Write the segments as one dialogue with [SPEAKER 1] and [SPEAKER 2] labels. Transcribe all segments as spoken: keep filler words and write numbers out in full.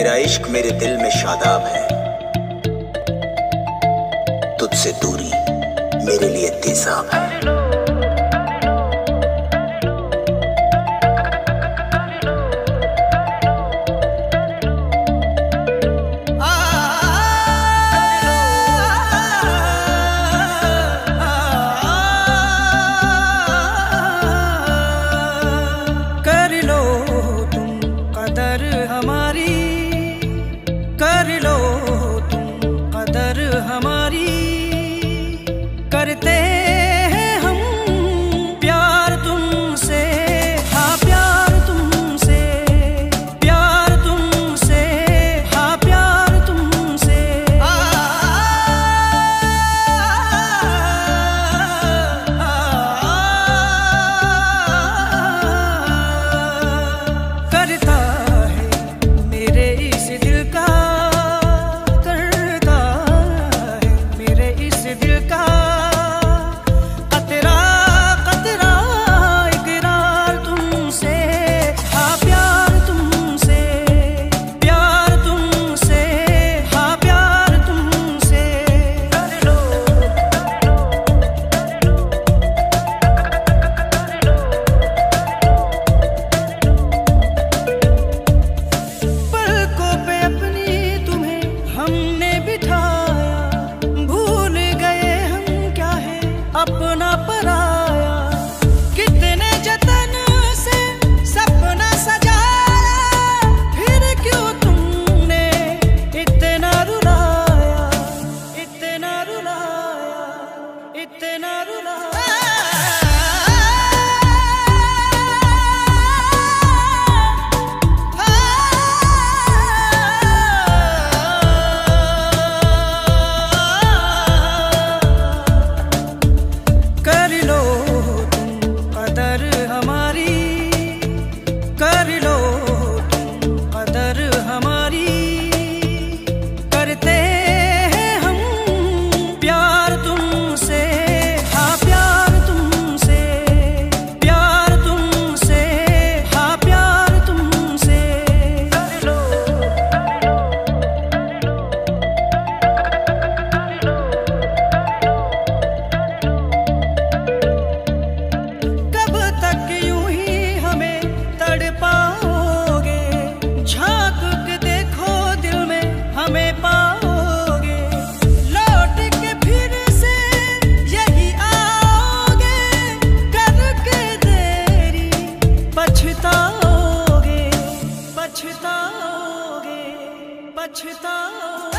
[SPEAKER 1] तेरा इश्क मेरे दिल में शादाब है, तुझसे दूरी मेरे लिए तेजाब है।
[SPEAKER 2] कर लो तुम कदर हमारी, करते हैं हम प्यार तुमसे, हाँ प्यार तुमसे, प्यार तुमसे, हाँ प्यार तुमसे। आ, आ, आ, करता है मेरे इस दिल का, अपना पराया कितने जतन से सपना सजाया, फिर क्यों तुमने इतना रुलाया, इतना रुलाया, इतना रुलाया। कर लो तुम कदर हमारी, कर लो तुम कदर हमारी, करते हैं हम प्यार तुमसे, हाँ प्यार तुमसे, प्यार तुमसे, हाँ प्यार तुमसे। कर लो पाओगे, झांक के देखो दिल में हमें पाओगे, लौट के फिर से यही आओगे, करके देरी पछताओगे, पछताओगे, पछताओगे।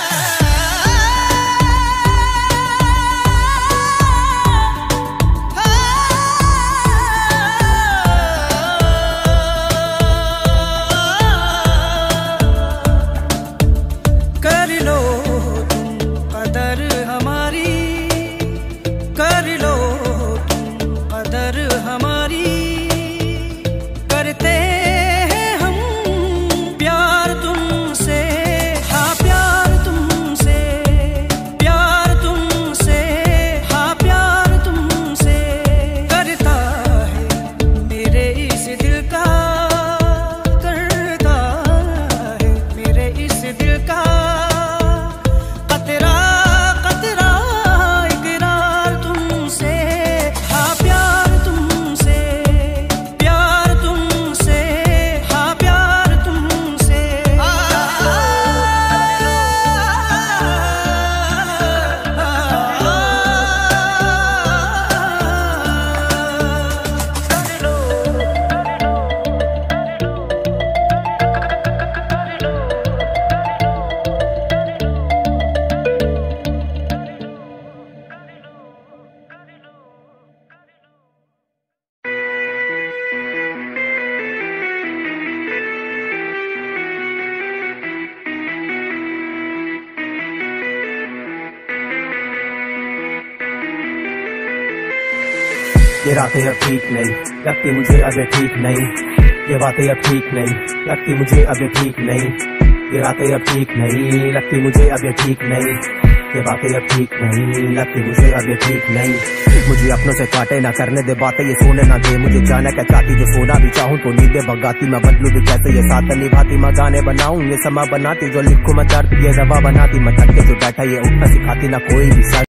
[SPEAKER 2] कर लो तुम कदर हमारी, कर लो तुम कदर हमारी, करते हैं हम प्यार तुमसे, हाँ प्यार तुमसे, प्यार तुमसे, हाँ प्यार तुमसे। करता है मेरे इस दिल का, करता है मेरे इस दिल का,
[SPEAKER 3] ये रातें अब ठीक नहीं लगती मुझे, अब ये ठीक नहीं, ये बातें अब ठीक नहीं लगती मुझे, अब ये ठीक नहीं, ये रातें अब ठीक नहीं लगती मुझे, अब ये ठीक नहीं। ये बातें अब ठीक नहीं लगती मुझे, अब ये ठीक नहीं। मुझे अपनों से काटे ना करने दे बातें, ये सोने ना दे मुझे जाना क्या चाहती, जो सोना भी चाहूँ तो नींदें भगाती। मैं बदलू भी कैसे ये साथ निभाती, मैं गाने बनाऊं ये समा बनाती, जो लिखूं मैं दर्द ये दवा बनाती। मैं थक के जो बैठा ये उठना सिखाती, ना कोई भी